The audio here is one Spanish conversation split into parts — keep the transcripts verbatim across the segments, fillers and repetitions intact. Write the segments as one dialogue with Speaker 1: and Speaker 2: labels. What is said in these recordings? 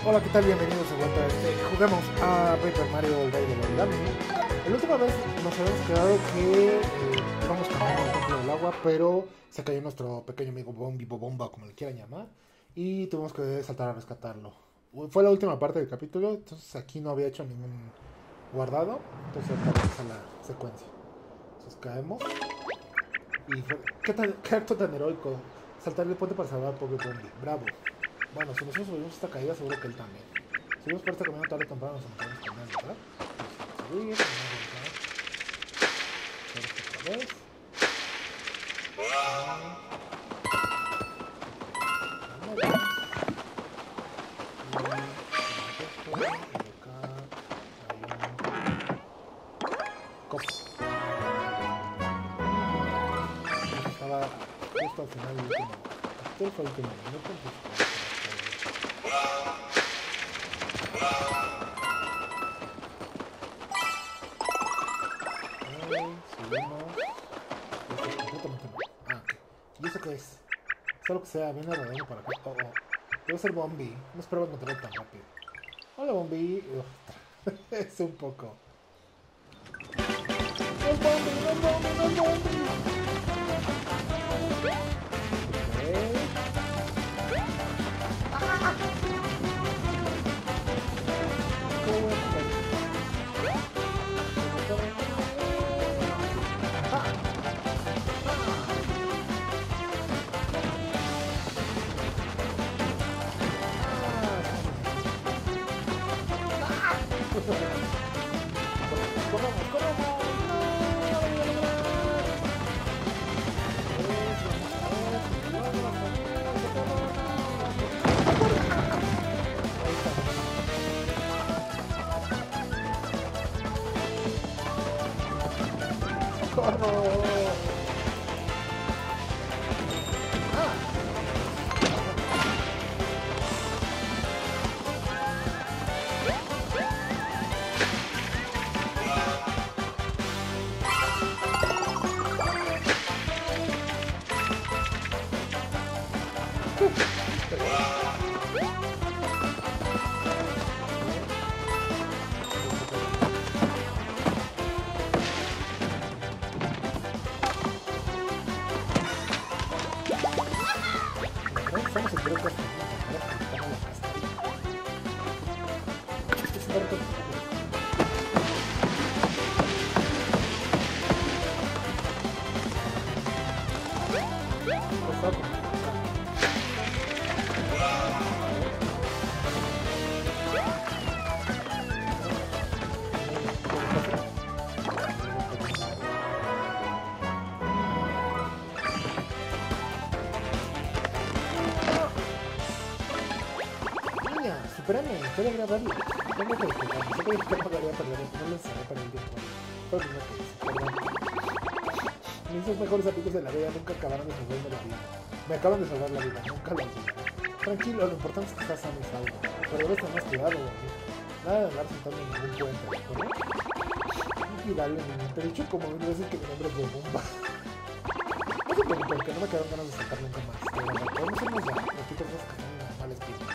Speaker 1: Hola, ¿qué tal? Bienvenidos de vuelta a este. Jugamos a Paper Mario el Rey del Origami. La última vez nos habíamos quedado que eh, íbamos cambiando el templo del agua, pero se cayó nuestro pequeño amigo Bombi Bomba, como le quieran llamar, y tuvimos que saltar a rescatarlo. Fue la última parte del capítulo, entonces aquí no había hecho ningún guardado, entonces vamos a la secuencia. Entonces caemos y fue... ¿Qué, tan, qué acto tan heroico? Saltar el puente para salvar al pobre Bombi. Bravo. Bueno, si nosotros subimos esta caída, seguro que él también. Si subimos por este camino tarde o temprano, nos encontramos con él, ¿verdad? Subir, otra vez. Estaba justo al final del último. Este fue el último minuto, entonces... ¿Y eso qué es? Sea lo que sea, viene rodando para acá. Oh, oh. Debe ser Bombi. No esperaba encontrarlo tan rápido. Hola, Bombi. Es un poco. ¡No es Bombi! ¡No es Bombi! ¡No es Bombi! Espérame, estoy a grabarlo. Tengo que explicarme. Sé que el tiempo lo voy a perder. No lo encerré para el tiempo. Fue lo primero que hice. Perdón. Mis dos mejores amigos de la vida nunca acabaron de salvarme la vida. Me acaban de salvar la vida. Nunca lo olvidaré. Tranquilo, lo importante es que estás sano y salvo. Pero debes tener más cuidado, Bombi. Nada de andar sentando en ningún puente, ¿de acuerdo? Y dale, niño. Te he dicho como mil veces que mi nombre es Bomba. No se preocupen, porque no me quedaron ganas de saltar nunca más. De verdad, podemos irnos ya. Los chicos que están en mal espíritu.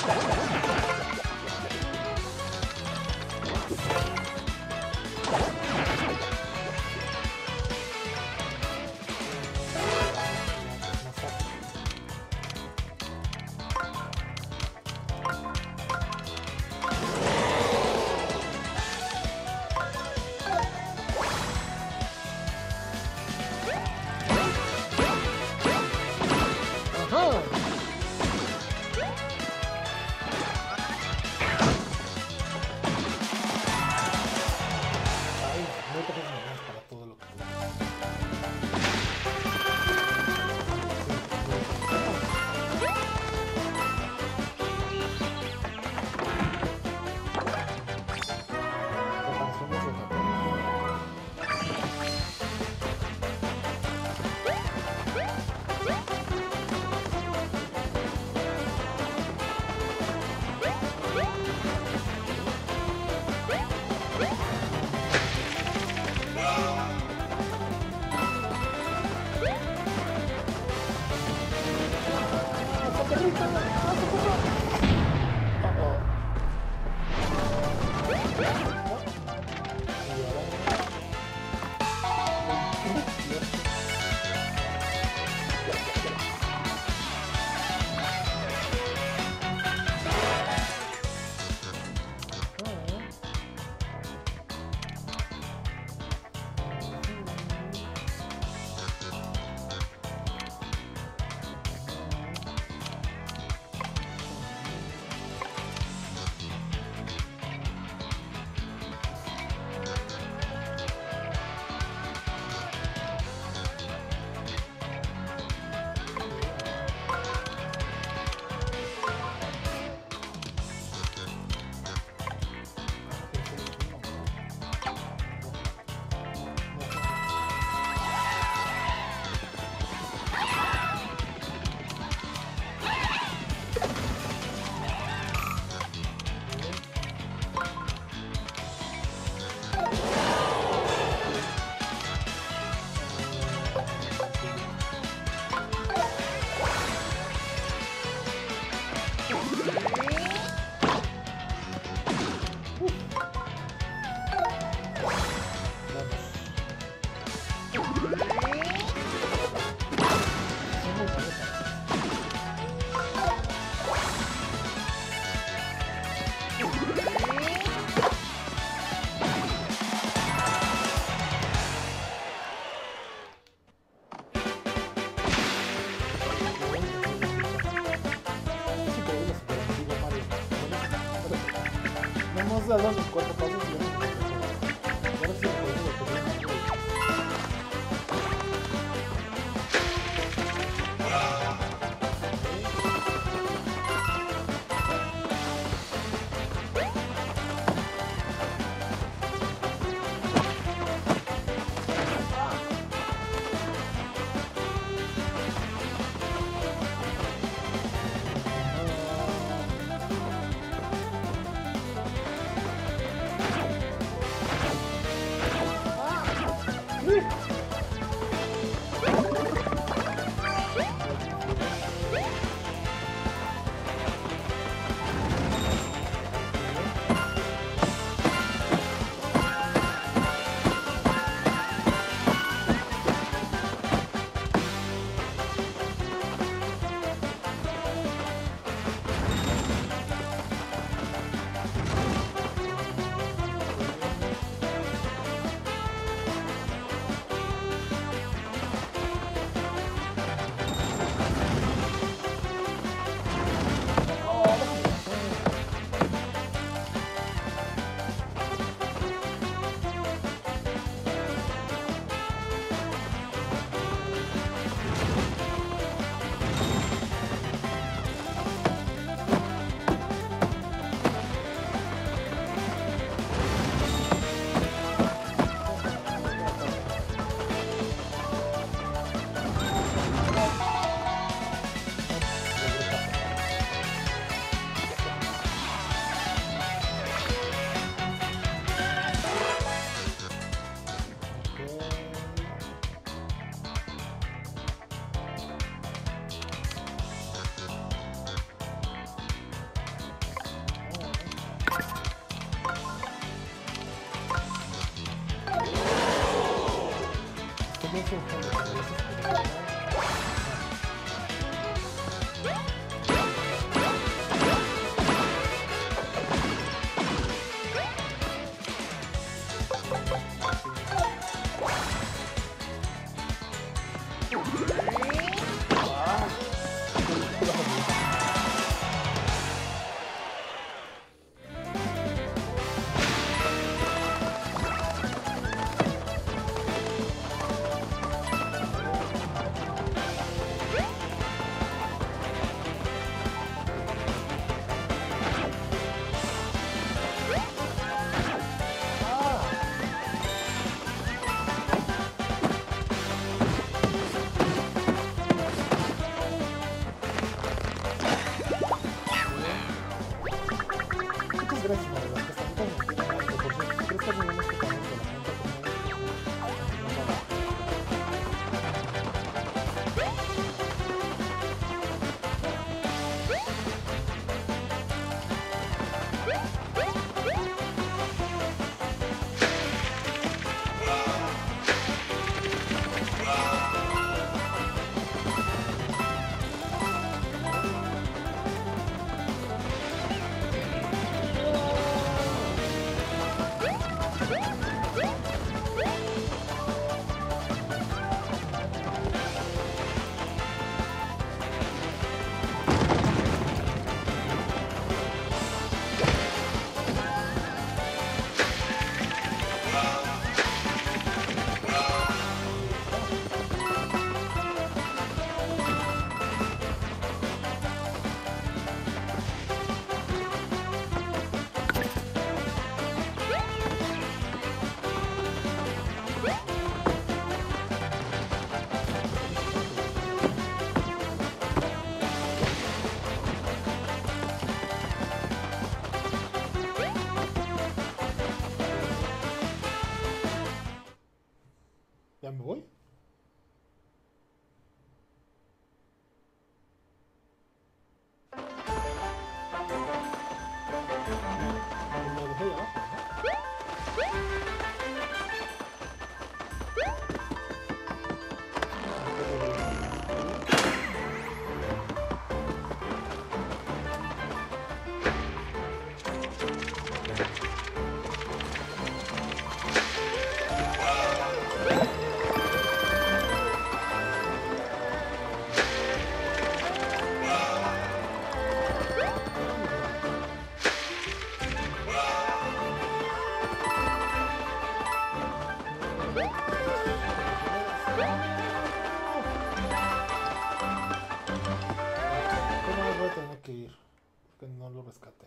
Speaker 1: Hemos dado los cuatro pasos y ya no sé. Ahora sí, por eso lo tenemos. ¿Ya me voy? Me dejé ahí abajo, ¿no? Voy a tener que ir, porque no lo rescaté.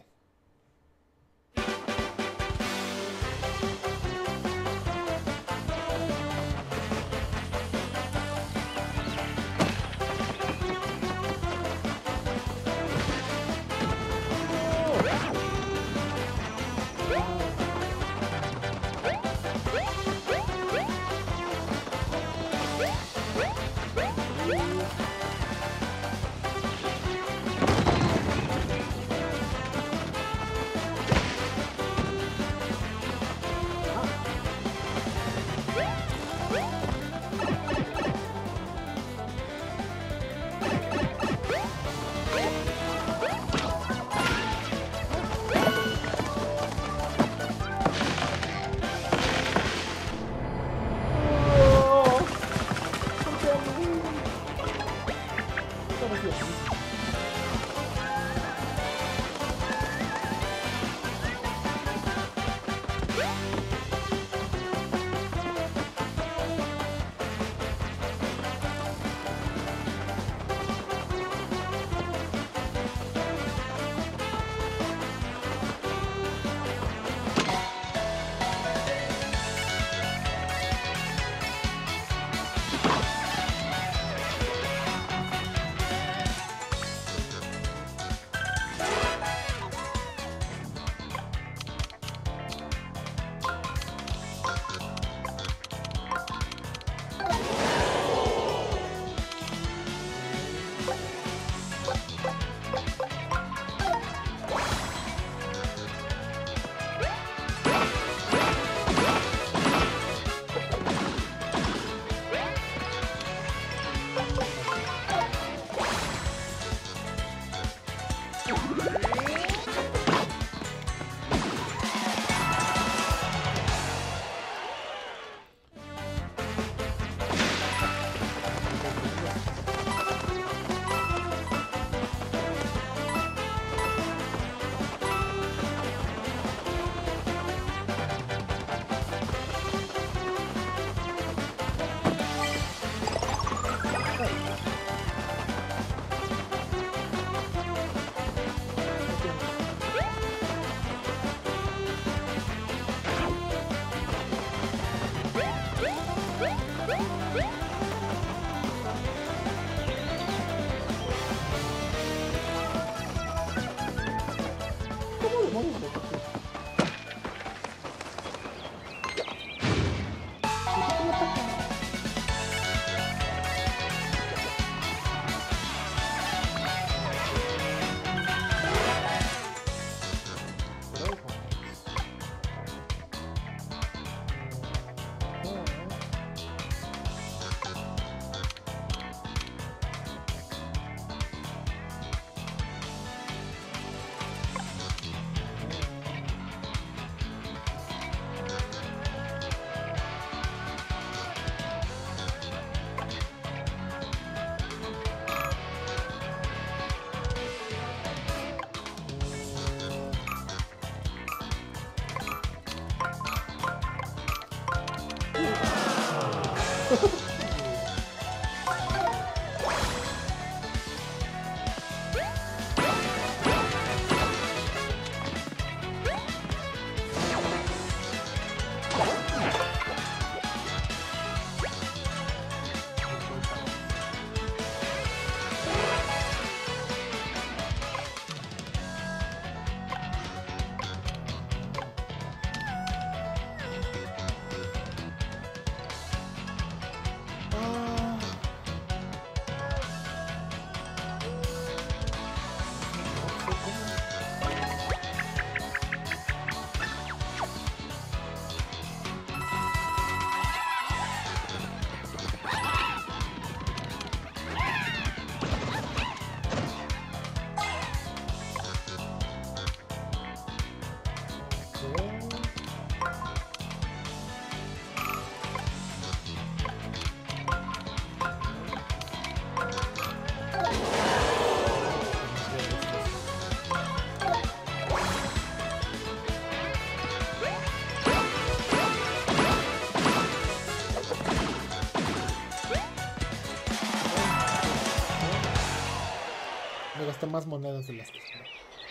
Speaker 1: más monedas de las que esperaba.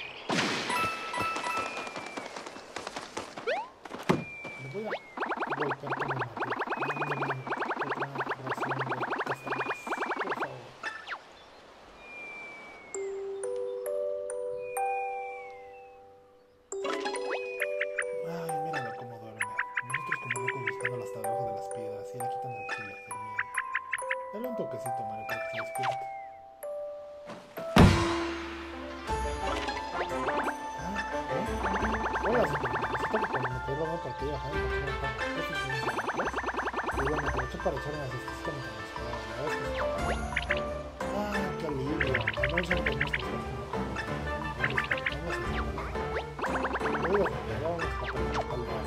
Speaker 1: Le voy a volcar con el martillo. Mándame otra ración de castañas, por favor. Ay, míralo cómo duerme. Nosotros como locos buscándola hasta debajo de las piedras y la quitan tranquila, durmiendo. Dale un toquecito, Mario, para que se despierte. Hola, necesito que cuando me quedé una partida, Jaime, me quedé un pan. ¿Qué es eso? Y bueno, aproveché para echar unas estadísticas mientras me esperaba. La verdad es que está bien. ¡Ah, qué alivio! No es algo que no se está haciendo con los demás. Vamos a hacer nada. Me digas, me quedaba unos papeles de tal lado.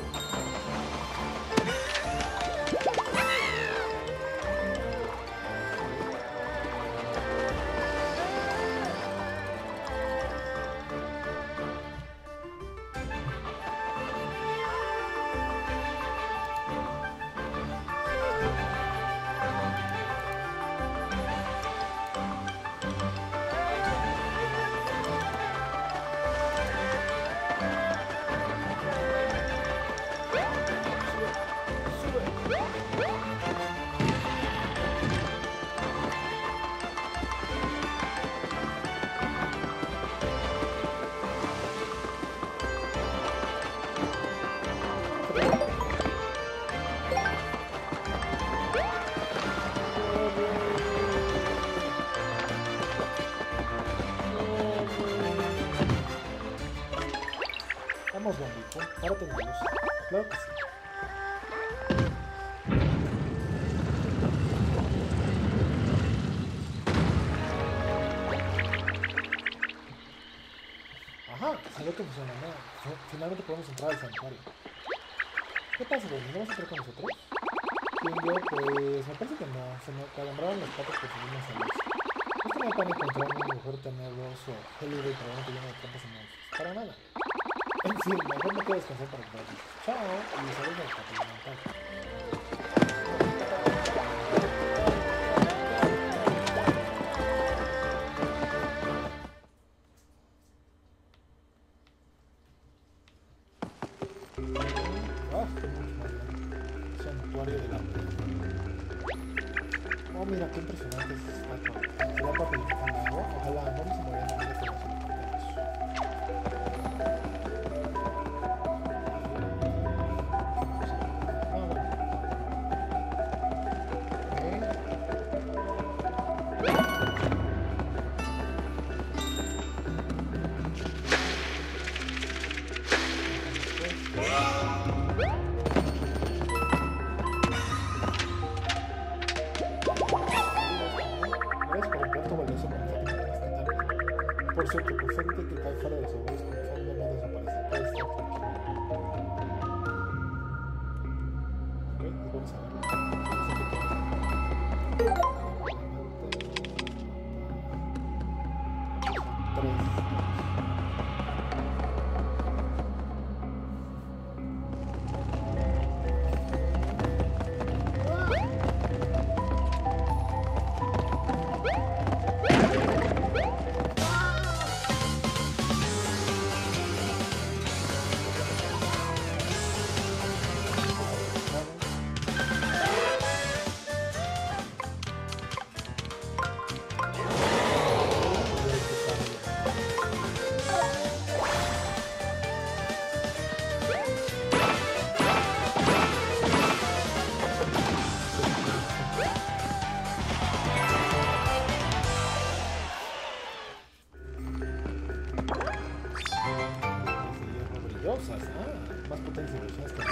Speaker 1: Vamos, bombito, párate en la luz. Claro que sí. Ajá, salió que funciona, ¿no? Finalmente podemos entrar al santuario. ¿Qué pasa, Bonnie? ¿No vas a entrar con nosotros? ¿Quién yo? Pues me parece que no. Se me calambraron las patas por subirnos a luz. Esto no para encontrar un agujero tenebroso, gélido y probablemente lleno de trampas y monstruos. Para nada. En fin, mejor me quedo a descansar para que vayas. Chao, y saludos al capitán mental. Ah, qué mucho más grande. Santuario del arte. Oh, mira, qué impresionante es esta estatua. Se da papel de agua. Ojalá no se me vayan a ver con eso. Por cierto, por suerte que cae fuera de los ojos con fondo no desaparece. Puede estar tranquilo. Ok, es bueno saberlo. Tres. Brillosas, ah, más potencia de versiones que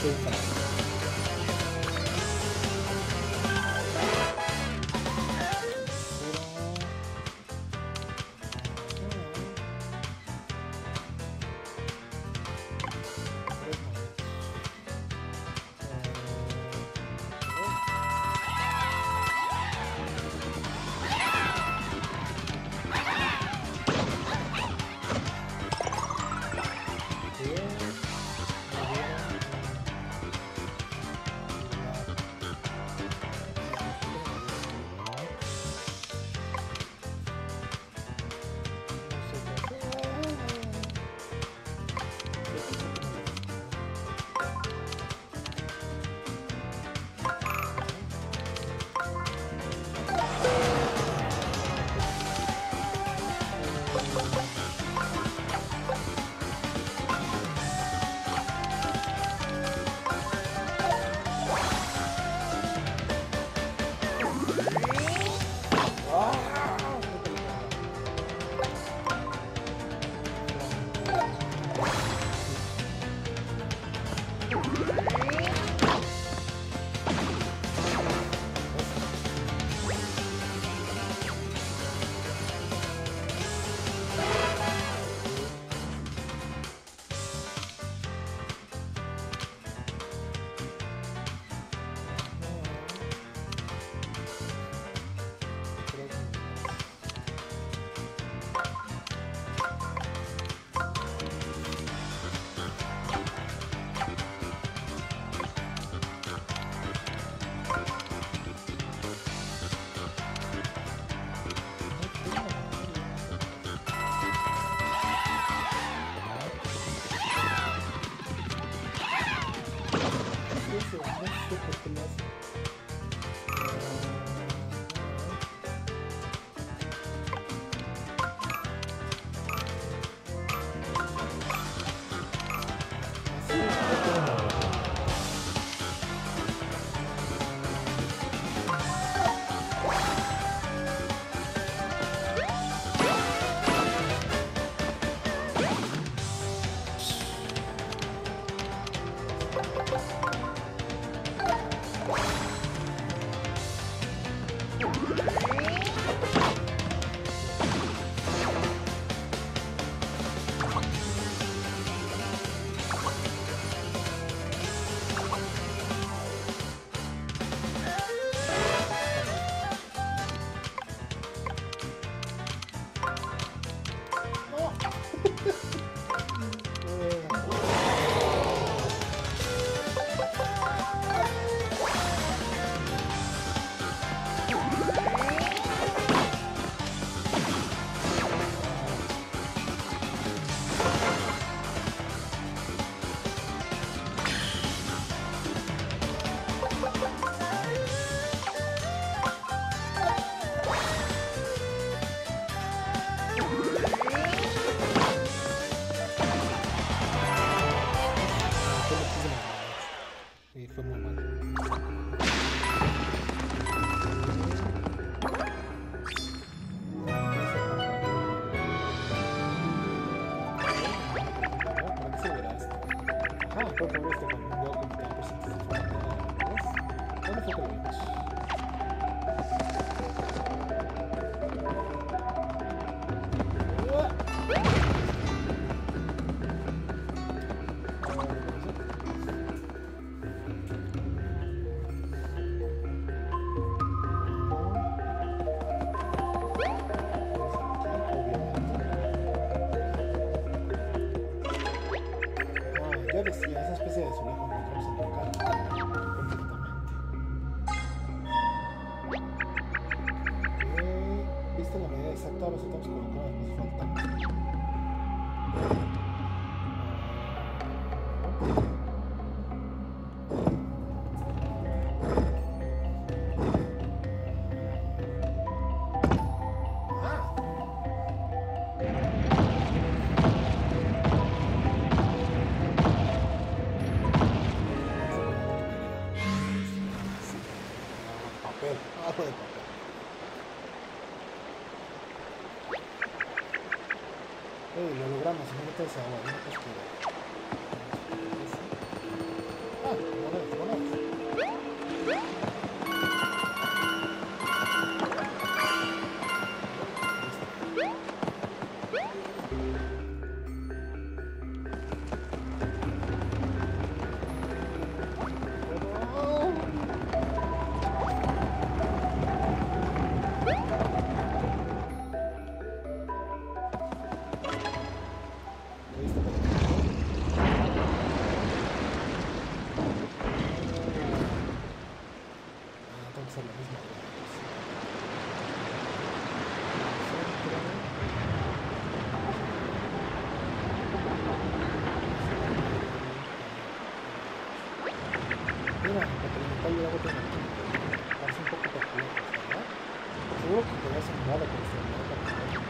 Speaker 1: estoy instalando.
Speaker 2: Hey, lo logramos, no metas agua, no metas que... Ah,
Speaker 1: tenga, la elemental del agua tenga. Parece un poco peculiar, ¿verdad? Seguro que te vas a mudar a construir.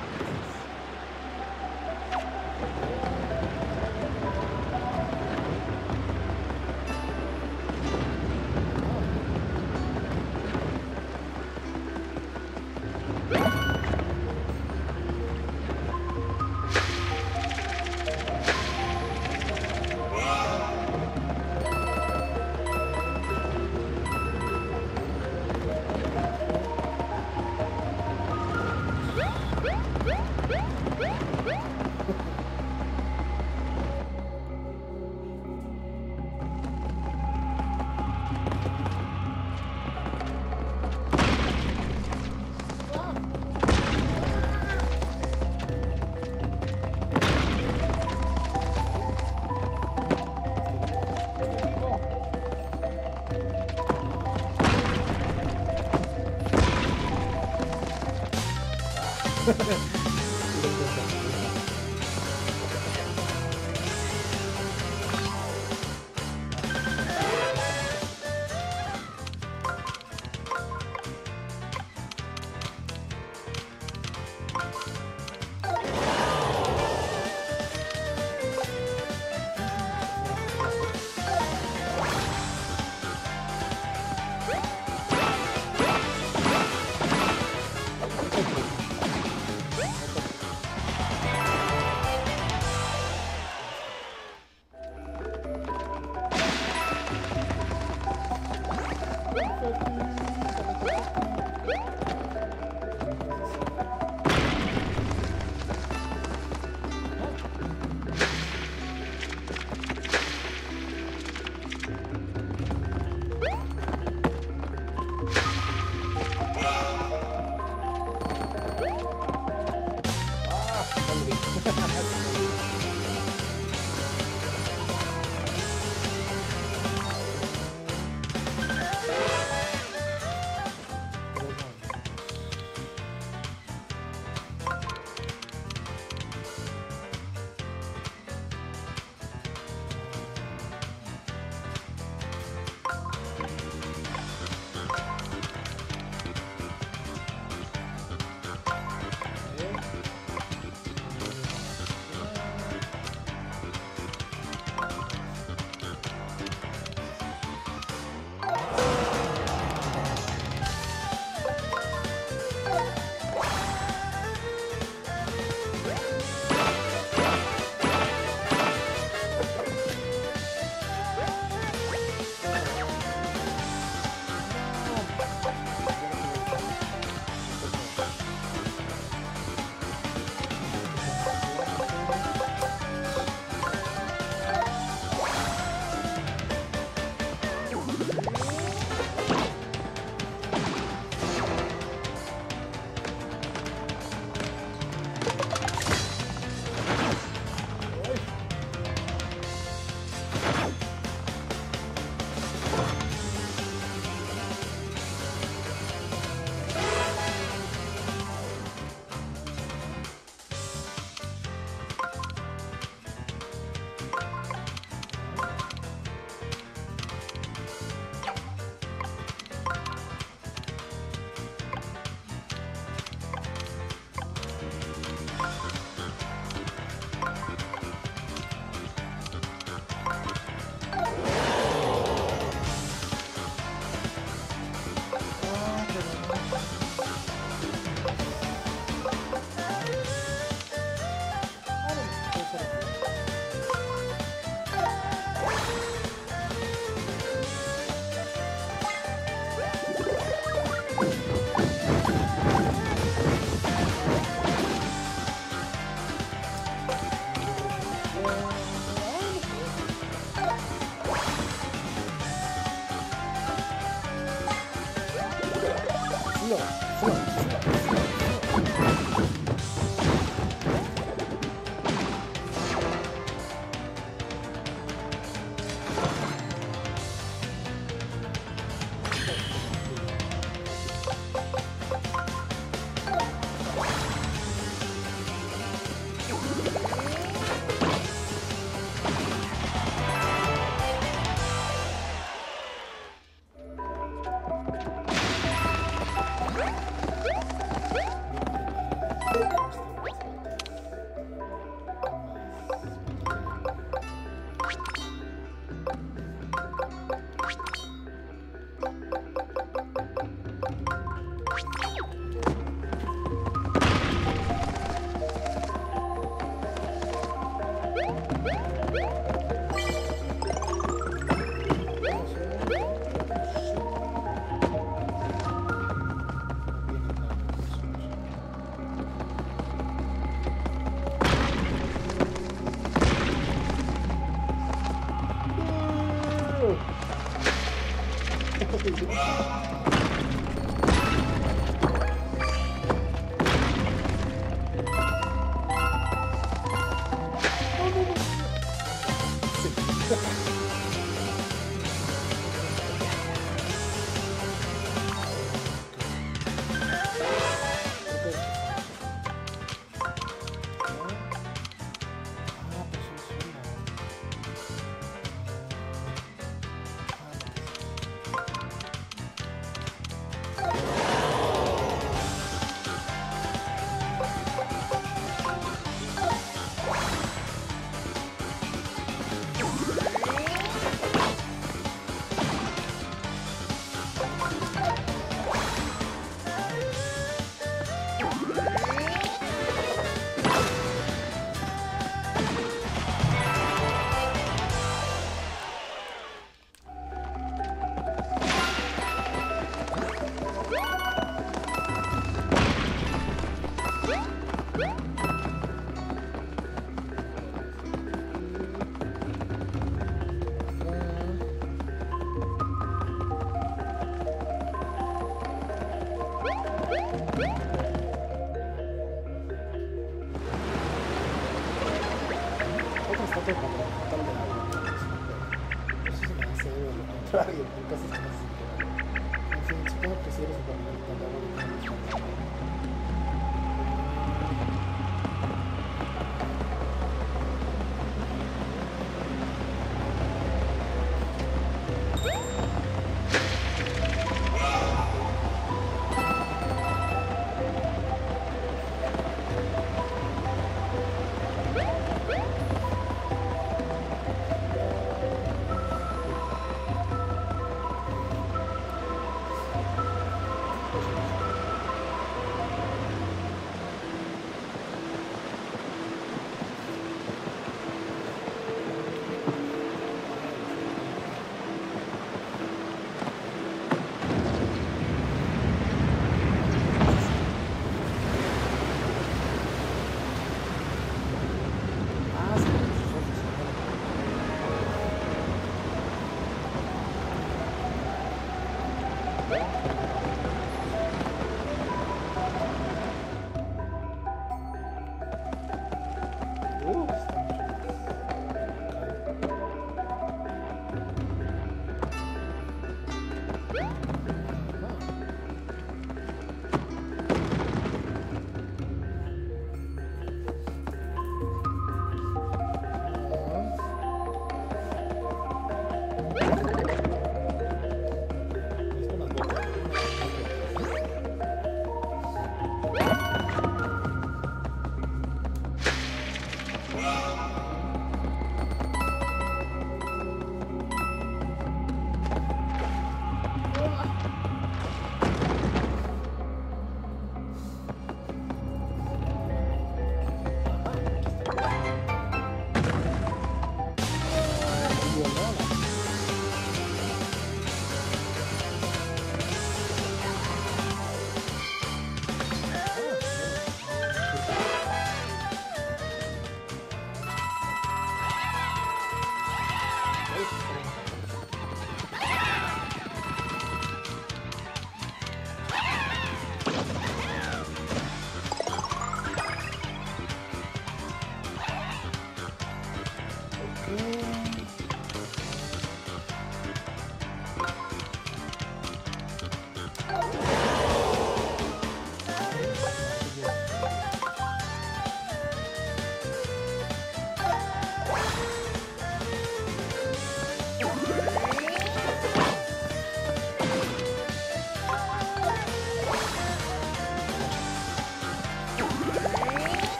Speaker 1: Otra estatua para matar de agua. Eso se me hace lo contrario, en caso es que no se siente. En fin, supongo que si eres un planeta de agua, no tienes que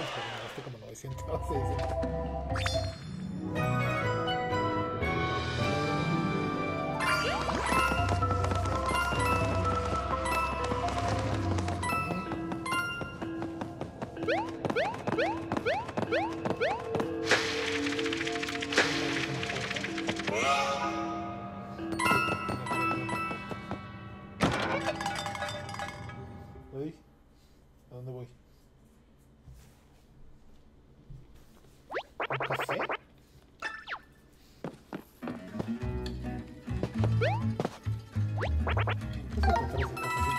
Speaker 1: pero me gasté como novecientos, seiscientos. Uy, ¿a dónde voy? ¿Un café? ¿Qué es lo que traes, el cafecito?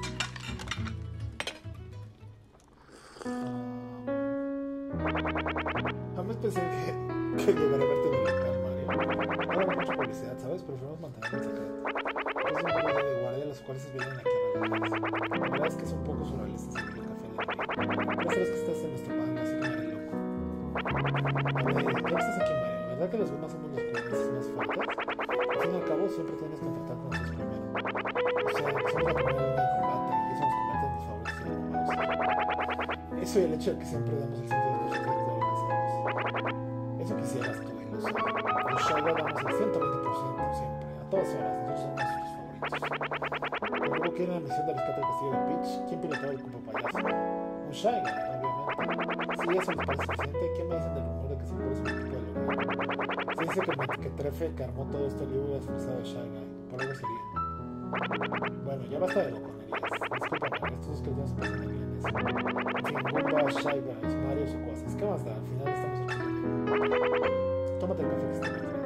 Speaker 1: Ah, jamás pensé que, que llegaría a verte en el local, Mario. No habrá mucha publicidad, ¿sabes? Preferimos mantener el secreto. Es un grupo de guardia los cuales vienen aquí a relajarse. La verdad es que son poco surrealistas en el café de Mario. Ya sabes que estás en nuestro bando, así que me haré loco. A ver, ya que estás aquí, Mario, ¿verdad que los Gumas somos los jugadores más fuertes? Al fin y al cabo, siempre tienes que tratar con nosotros primero. O sea, somos la primera línea de combate y eso nos convierte en los favoritos de la numerosa. Eso y el hecho de que siempre damos el centro de justicia de todo lo que hacemos. Eso quisieras tú, y los, los Shaiga damos el ciento veinte por ciento siempre, a todas horas, nosotros somos nuestros favoritos. Luego que en la misión de rescate del castillo de Peach, ¿quién pilotaba el cupo payaso? Un Shaiga, obviamente. Si eso les parece suficiente, ¿qué me dicen del rumor de que Sakura es un equipo de lograr? Se dice que, me, que Trefe, que armó todo esto, le hubiera expresado de Shaiga, por algo sería. Bueno, ya basta de loconerías. Discúlpame, estos dos cristianos se pasan de bienes. En fin, Goomba, Shaiga, Mario o cosas. ¿Qué más da? Al final estamos aquí. Tómate el café que está en el tren.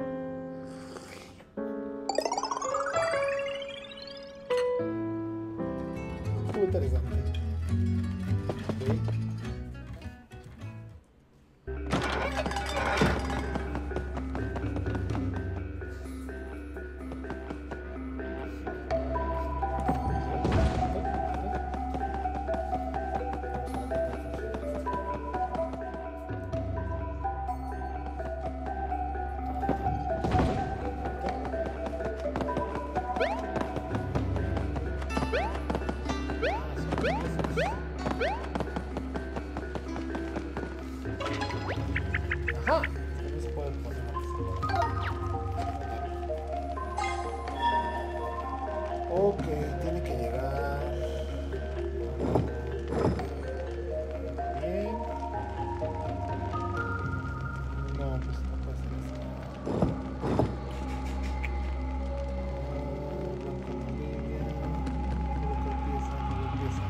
Speaker 1: Estuvo interesante. ¿Sí? Ajá. No se puede poner más. Ok, tiene que llegar. Bien. No, pues no puede ser eso. Blanco Bolivia. Puro que empieza, puro empieza.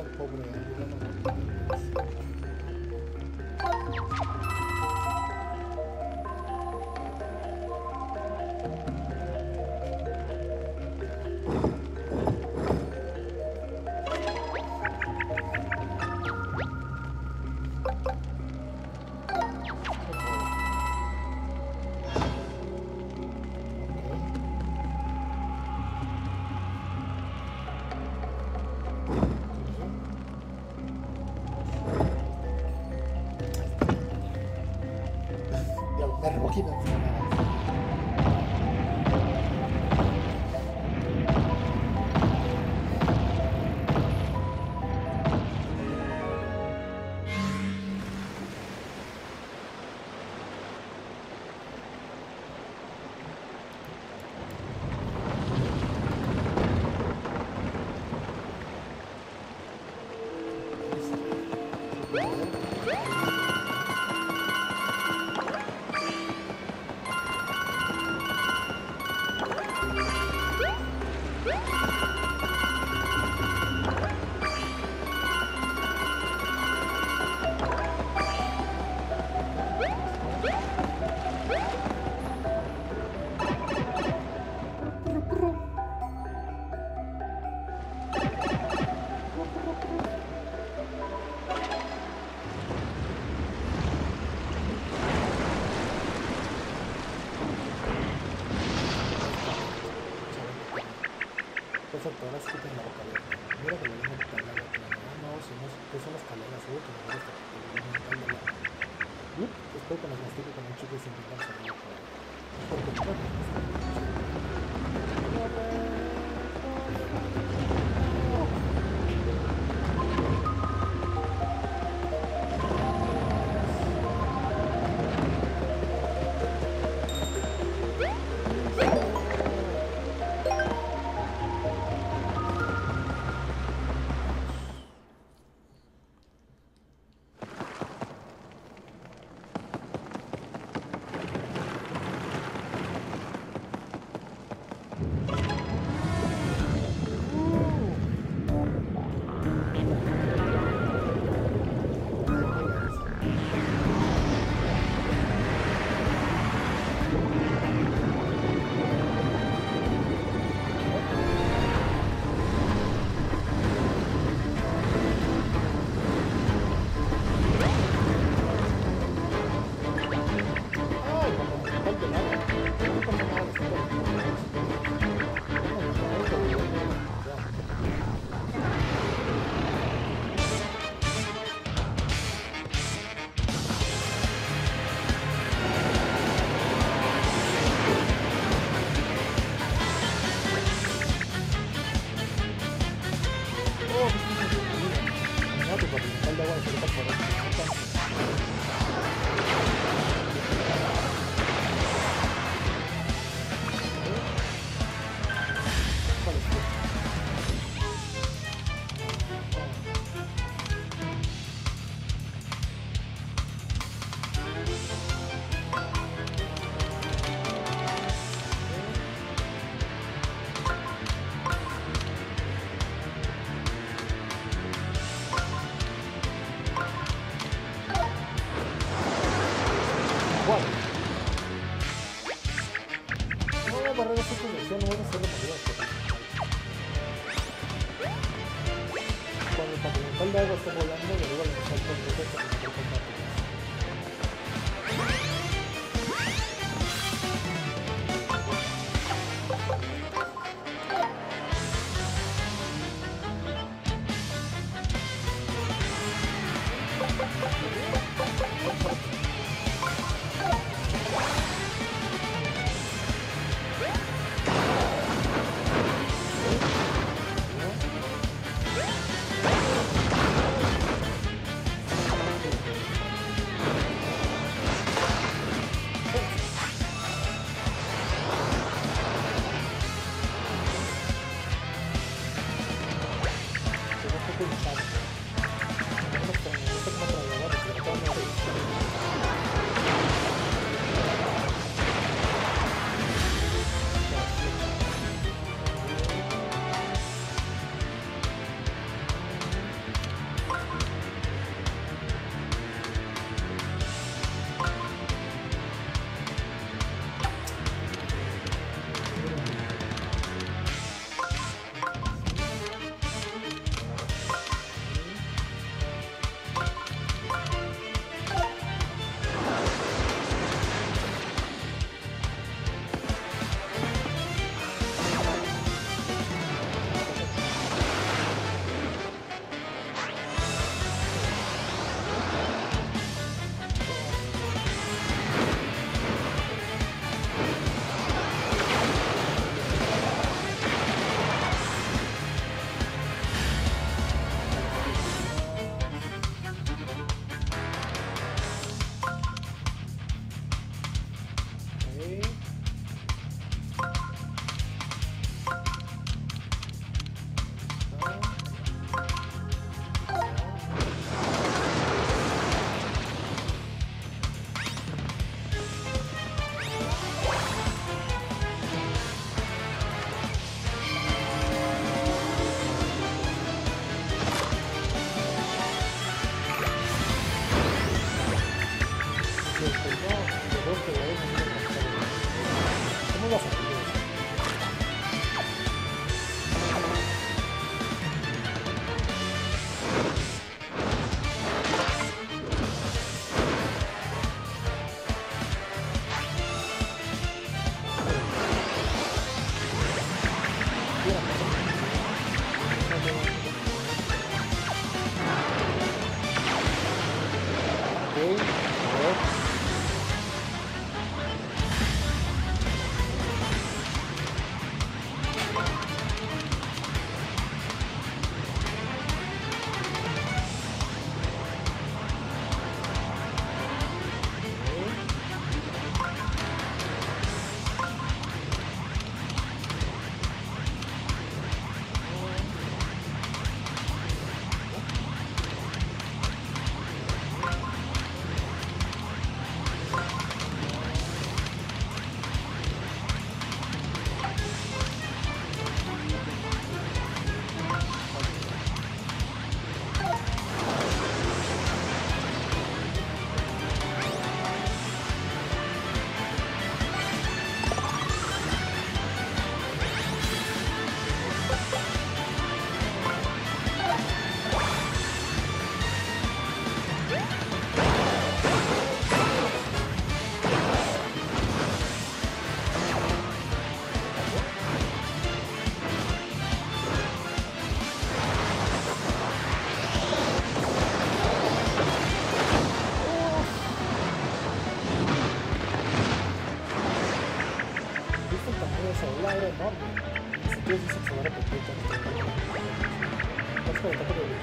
Speaker 1: ayuda, pobre, ayuda. Me recogí de Perfecto, ahora sí que tengo la boca abierta. Mira que le vengo a quitar la boca. No, si no, que son las escaleras, seguro que me gusta. Espero que nos mastique con un chico sin pintar salir por ahí. Porque no, cuando el algo está volando, le digo a los saltos de eso para que no Ok, a ver. Era enorme. Ni siquiera dice que se va a repetir con este nivel. Es que me toca de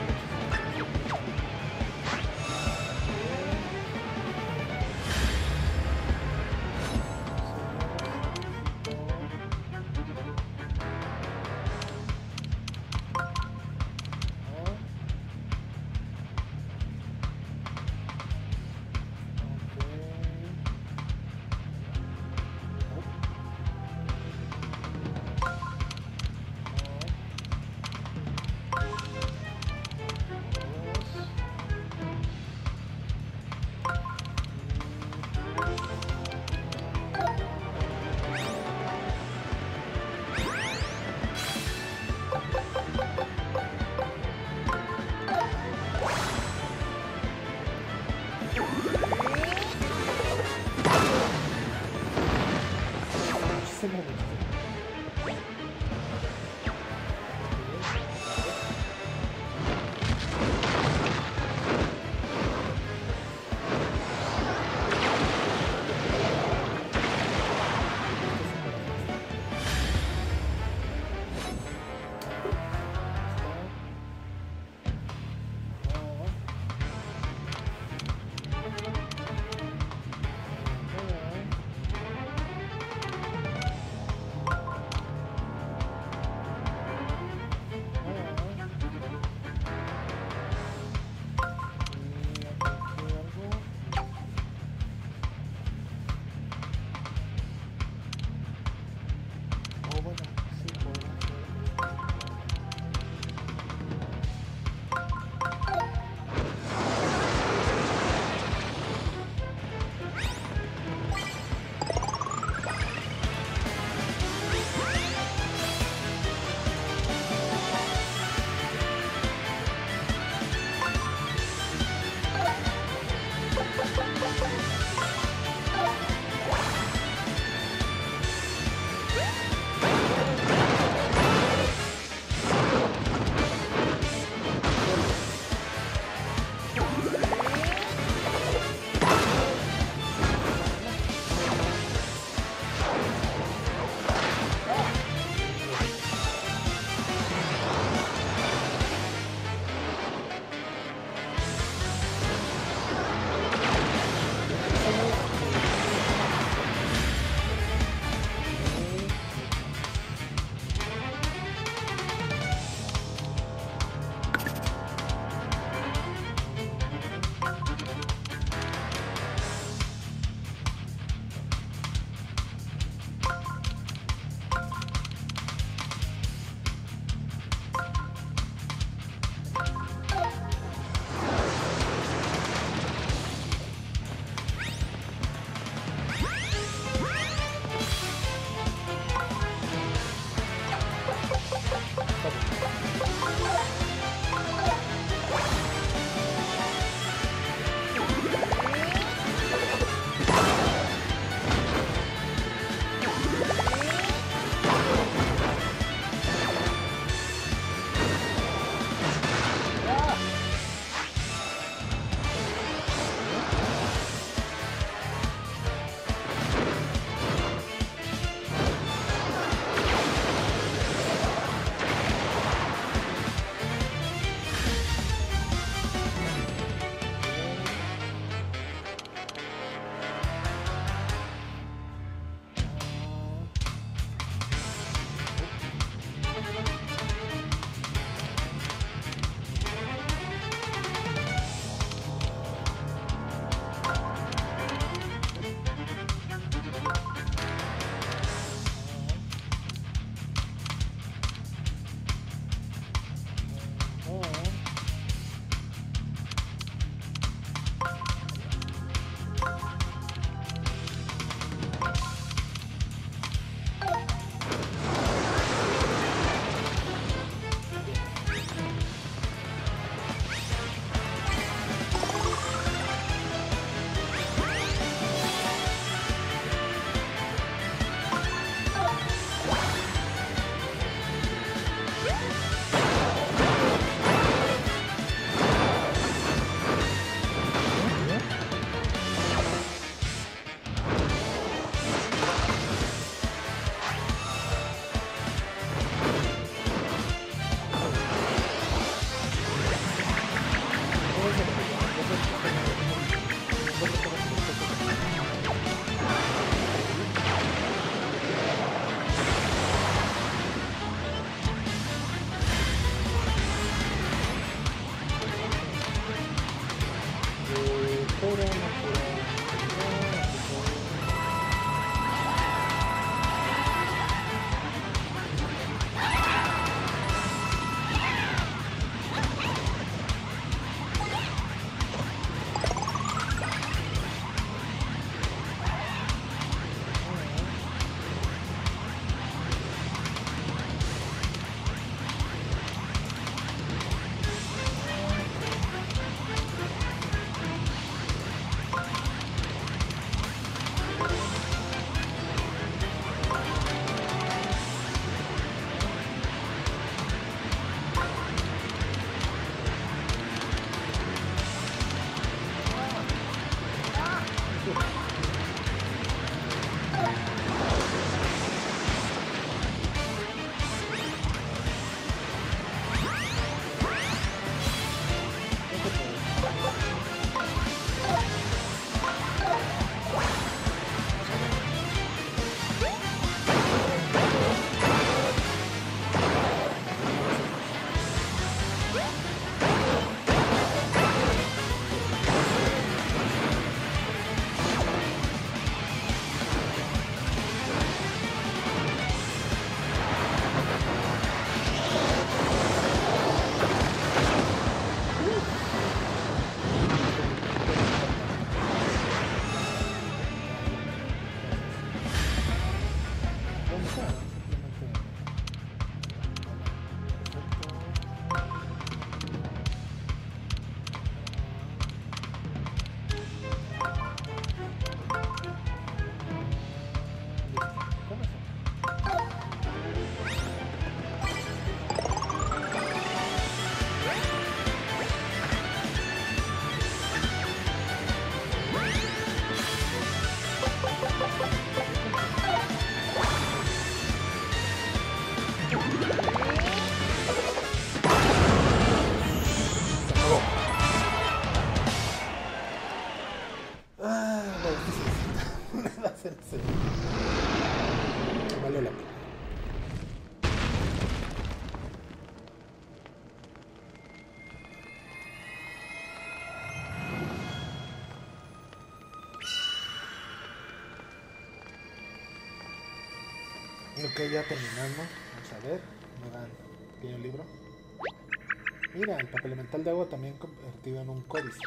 Speaker 1: Ok, ya terminando. Vamos a ver. Me dan un pequeño libro. Mira, el papel elemental de agua también convertido en un códice.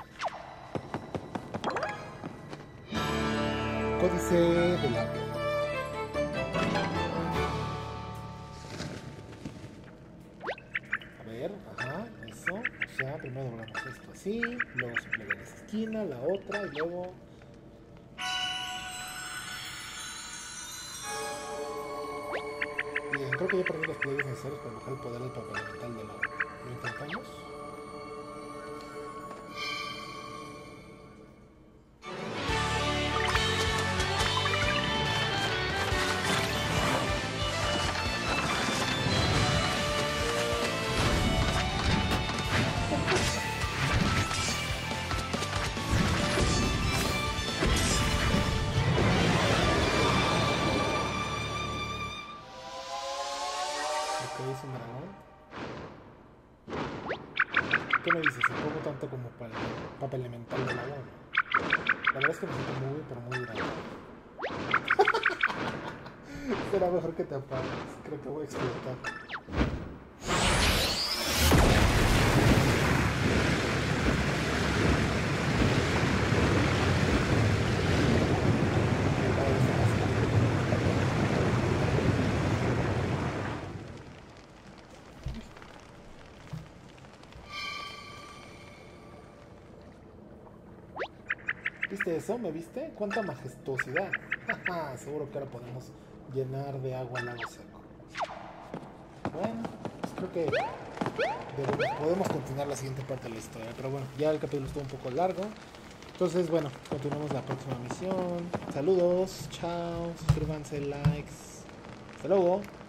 Speaker 1: Códice del agua. A ver, ajá, eso. O sea, primero doblamos esto así, luego se pliega en esa esquina, la otra, y luego... Bien, creo que ya perdí los pliegues necesarios para bajar el poder del papel elemental del agua. ¿Lo intentamos? Es un dragón. ¿Qué me dices? ¿Se pongo tanto como para el papel elemental del agua? La verdad es que me siento muy, pero muy grande. Será mejor que te apagues. Creo que voy a explotar. ¿Viste eso? ¿Me viste? ¡Cuánta majestuosidad! Seguro que ahora podemos llenar de agua el lago seco. Bueno, pues creo que debemos, podemos continuar la siguiente parte de la historia. Pero bueno, ya el capítulo estuvo un poco largo. Entonces, bueno, continuamos la próxima misión. Saludos, chao, suscríbanse, likes. Hasta luego.